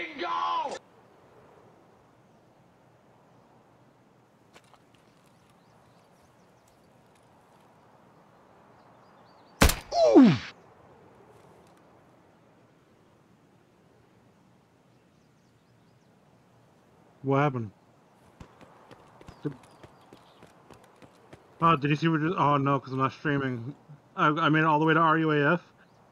fucking go! Ooh! What happened? Oh, did you see what? Oh no, because I'm not streaming. I made it all the way to RUAF.